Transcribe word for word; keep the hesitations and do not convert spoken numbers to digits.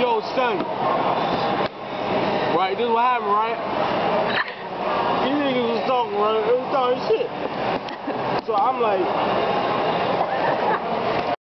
yo, son. Right, this is what happened, right? These niggas was talking, right? They was talking shit. So I'm like,